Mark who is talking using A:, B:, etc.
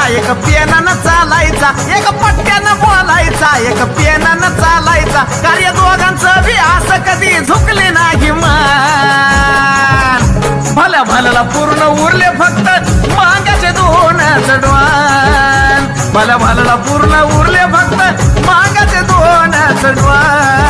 A: एक पेनानं चालायचा, एक पट्ट्यानं बोलायचा, एक पेनानं चालायचा, कार्य दोघांचं बी असं कधी झुकले नाही मान. भल्या भल्याला पूर्ण उरले फक्त मांगाचे दोन चढवान, भल्या भल्याला पूर्ण उरले फक्त मांगाचे दोन चढवान.